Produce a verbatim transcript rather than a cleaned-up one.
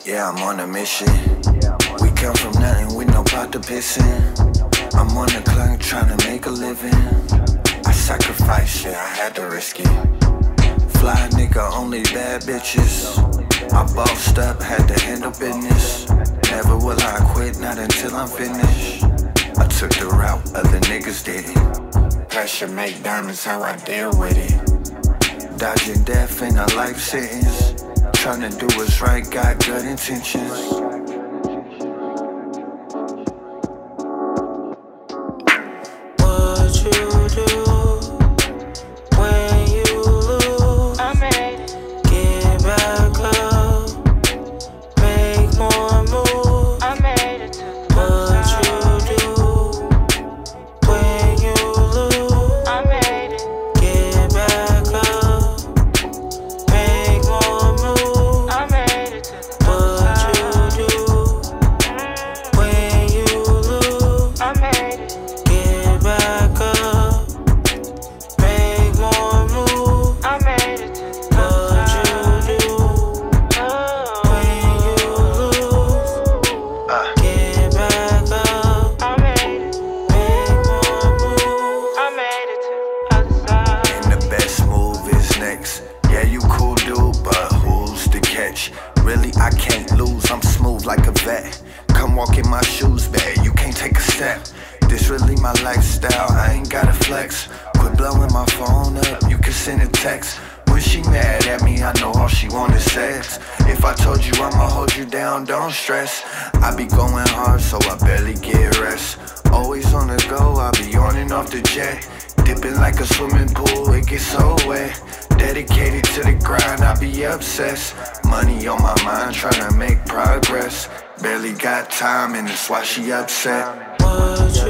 Yeah, I'm on a mission. We come from nothing with no pot to piss in. I'm on the clock trying to make a living. I sacrificed, yeah, I had to risk it. Fly nigga, only bad bitches. I bossed up, had to handle business. Never will I quit, not until I'm finished. I took the route, other niggas did it. Pressure make diamonds, how I deal with it. Dodging death in a life sentence. Trying to do what's right, got good intentions. Yeah, you cool dude, but who's the catch? Really, I can't lose, I'm smooth like a vet. Come walk in my shoes, babe, you can't take a step. This really my lifestyle, I ain't gotta flex. Quit blowing my phone up, you can send a text. When she mad at me, I know all she want is sex. If I told you I'ma hold you down, don't stress. I be going hard, so I barely get rest. Always on the go, I be on and off the jet. Dipping like a swimming pool, it gets so wet. Dedicated to the grind, I be obsessed. Money on my mind, tryna make progress. Barely got time and that's why she upset.